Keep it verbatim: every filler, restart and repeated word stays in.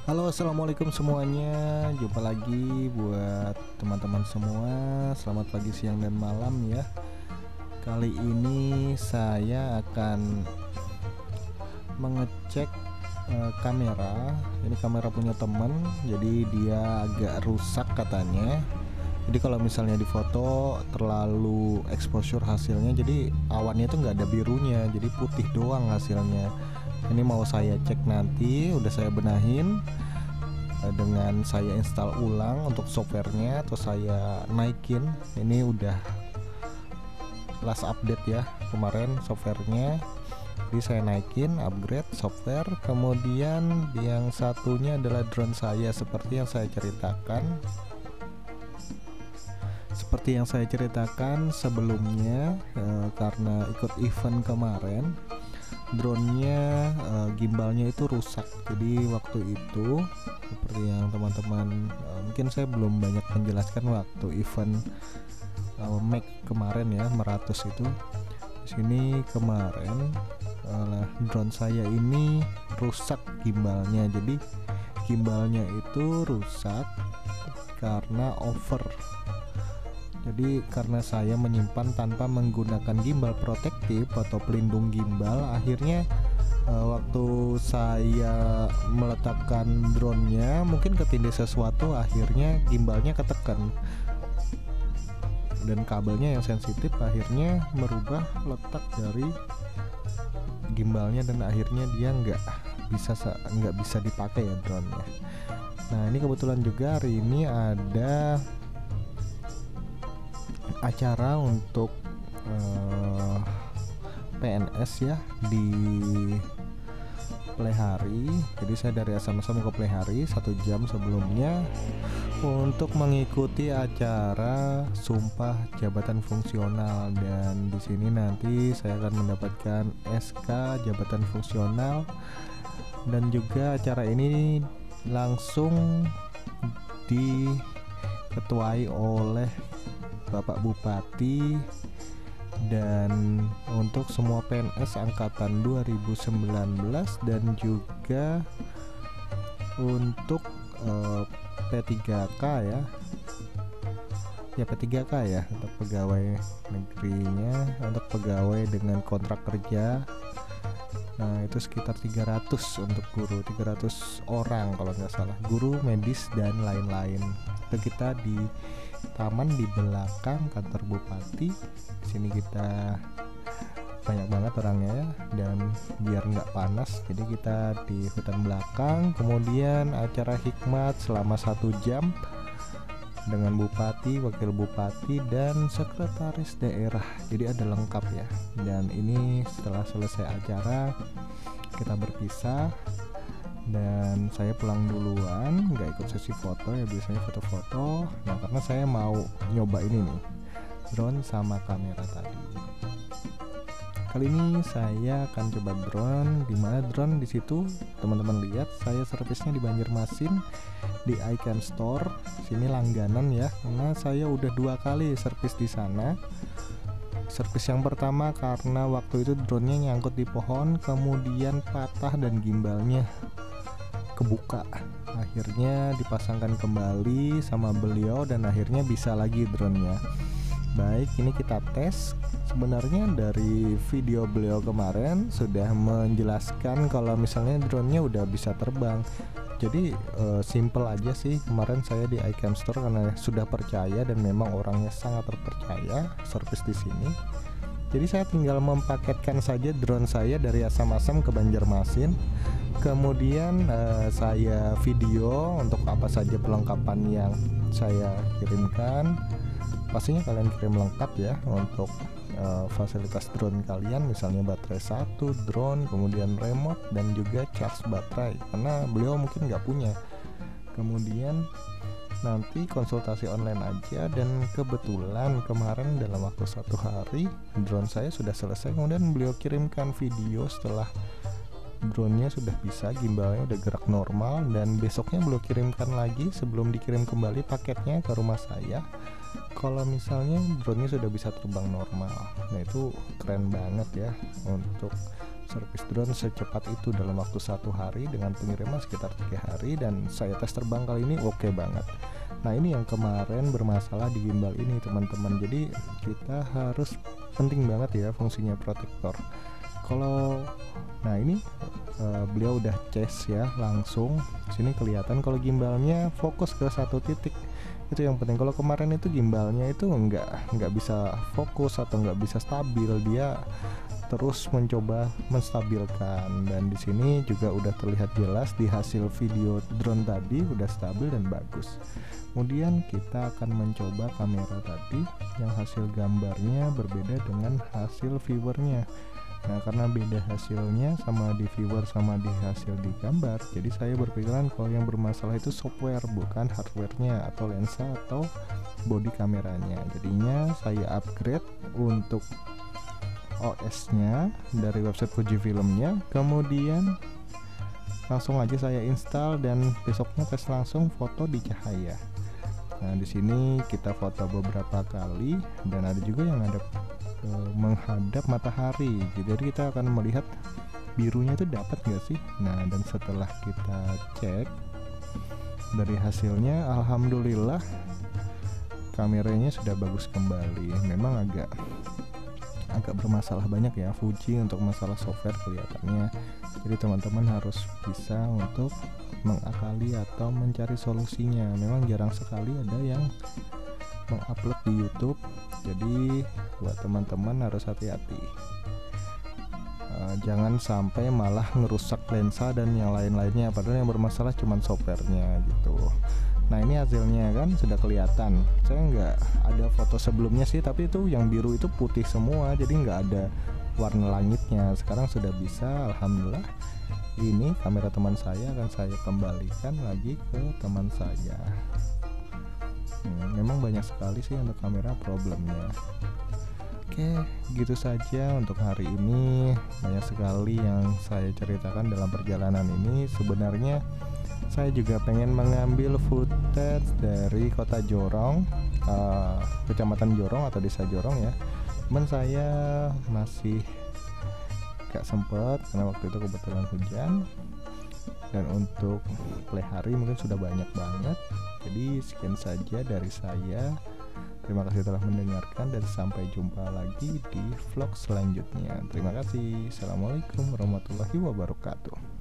Halo, assalamualaikum semuanya. Jumpa lagi buat teman-teman semua. Selamat pagi, siang, dan malam ya. Kali ini saya akan mengecek uh, kamera. Ini kamera punya teman, jadi dia agak rusak katanya. Jadi kalau misalnya di foto terlalu exposure hasilnya, jadi awannya itu nggak ada birunya, jadi putih doang hasilnya. Ini mau saya cek nanti, udah saya benahin dengan saya install ulang untuk softwarenya atau saya naikin. Ini udah last update ya kemarin softwarenya, jadi saya naikin, upgrade software. Kemudian yang satunya adalah drone saya, seperti yang saya ceritakan seperti yang saya ceritakan sebelumnya. eh, karena ikut event kemarin, drone-nya uh, gimbalnya itu rusak. Jadi waktu itu seperti yang teman-teman uh, mungkin saya belum banyak menjelaskan waktu event uh, Mac kemarin ya, Meratus itu. Di sini kemarin uh, drone saya ini rusak gimbalnya. Jadi gimbalnya itu rusak karena over. Jadi karena saya menyimpan tanpa menggunakan gimbal protektif atau pelindung gimbal, akhirnya uh, waktu saya meletakkan drone-nya mungkin ketindih sesuatu, akhirnya gimbalnya ketekan dan kabelnya yang sensitif akhirnya merubah letak dari gimbalnya, dan akhirnya dia nggak bisa nggak bisa dipakai ya drone-nya. Nah, ini kebetulan juga hari ini ada acara untuk uh, P N S ya di Plehari. Jadi saya dari Asamasa mau ke Plehari satu jam sebelumnya untuk mengikuti acara Sumpah Jabatan Fungsional, dan di sini nanti saya akan mendapatkan S K Jabatan Fungsional, dan juga acara ini langsung diketuai oleh Bapak Bupati, dan untuk semua P N S angkatan dua ribu sembilan belas, dan juga untuk uh, P tiga K ya ya P tiga K ya untuk pegawai negerinya, untuk pegawai dengan kontrak kerja. Nah, itu sekitar tiga ratus untuk guru, tiga ratus orang kalau nggak salah, guru, medis, dan lain-lain. Itu kita di taman di belakang kantor bupati. Di sini kita banyak banget orangnya ya, dan biar nggak panas jadi kita di hutan belakang. Kemudian acara hikmat selama satu jam dengan bupati, wakil bupati, dan sekretaris daerah. Jadi ada lengkap ya. Dan ini setelah selesai acara kita berpisah, dan saya pulang duluan, nggak ikut sesi foto ya, biasanya foto-foto. Nah, karena saya mau nyoba ini nih, drone sama kamera tadi. Kali ini saya akan coba drone. Dimana drone di situ teman-teman lihat, saya servisnya di Banjarmasin di iCam Store. Sini langganan ya, karena saya udah dua kali servis di sana. Servis yang pertama karena waktu itu drone-nya nyangkut di pohon, kemudian patah dan gimbalnya kebuka. Akhirnya dipasangkan kembali sama beliau, dan akhirnya bisa lagi drone-nya. Baik, ini kita tes. Sebenarnya dari video beliau kemarin sudah menjelaskan kalau misalnya drone-nya udah bisa terbang. Jadi uh, simple aja sih. Kemarin saya di iCam Store karena sudah percaya dan memang orangnya sangat terpercaya servis di sini. Jadi saya tinggal mempaketkan saja drone saya dari Asam-Asam ke Banjarmasin. Kemudian uh, saya video untuk apa saja perlengkapan yang saya kirimkan. Pastinya kalian kirim lengkap ya untuk uh, fasilitas drone kalian, misalnya baterai satu drone, kemudian remote, dan juga charge baterai karena beliau mungkin nggak punya. Kemudian nanti konsultasi online aja, dan kebetulan kemarin dalam waktu satu hari drone saya sudah selesai. Kemudian beliau kirimkan video setelah drone-nya sudah bisa, gimbalnya udah gerak normal, dan besoknya beliau kirimkan lagi sebelum dikirim kembali paketnya ke rumah saya kalau misalnya drone-nya sudah bisa terbang normal. Nah, itu keren banget ya untuk servis drone secepat itu dalam waktu satu hari dengan pengiriman sekitar tiga hari, dan saya tes terbang kali ini oke banget. Nah ini yang kemarin bermasalah di gimbal ini teman-teman, jadi kita harus penting banget ya fungsinya protektor. Kalau nah ini uh, beliau udah chase ya langsung, sini kelihatan kalau gimbalnya fokus ke satu titik, itu yang penting. Kalau kemarin itu gimbalnya itu nggak nggak bisa fokus atau nggak bisa stabil, dia terus mencoba menstabilkan, dan di sini juga udah terlihat jelas di hasil video drone tadi udah stabil dan bagus. Kemudian kita akan mencoba kamera tadi yang hasil gambarnya berbeda dengan hasil viewernya. Nah karena beda hasilnya sama di viewer sama di hasil di gambar, jadi saya berpikiran kalau yang bermasalah itu software bukan hardwarenya atau lensa atau body kameranya. Jadinya saya upgrade untuk O S-nya dari website Fujifilm-nya, kemudian langsung aja saya install dan besoknya tes langsung foto di cahaya. Nah di sini kita foto beberapa kali dan ada juga yang ada e, menghadap matahari, jadi kita akan melihat birunya itu dapat nggak sih. Nah dan setelah kita cek dari hasilnya, alhamdulillah kameranya sudah bagus kembali. Memang agak agak bermasalah banyak ya Fuji untuk masalah software kelihatannya, jadi teman-teman harus bisa untuk mengakali atau mencari solusinya. Memang jarang sekali ada yang mengupload di YouTube, jadi buat teman-teman harus hati-hati, uh, jangan sampai malah ngerusak lensa dan yang lain-lainnya, padahal yang bermasalah cuma softwarenya gitu. Nah ini hasilnya kan sudah kelihatan, saya nggak ada foto sebelumnya sih, tapi itu yang biru itu putih semua, jadi nggak ada warna langitnya. Sekarang sudah bisa, alhamdulillah. Ini kamera teman saya akan saya kembalikan lagi ke teman saya. hmm, Memang banyak sekali sih untuk kamera problemnya. Oke, gitu saja untuk hari ini. Banyak sekali yang saya ceritakan dalam perjalanan ini. Sebenarnya saya juga pengen mengambil footage dari kota Jorong, uh, kecamatan Jorong atau desa Jorong ya. Cuman saya masih gak sempet karena waktu itu kebetulan hujan. Dan untuk play hari mungkin sudah banyak banget. Jadi sekian saja dari saya. Terima kasih telah mendengarkan dan sampai jumpa lagi di vlog selanjutnya. Terima kasih. Assalamualaikum warahmatullahi wabarakatuh.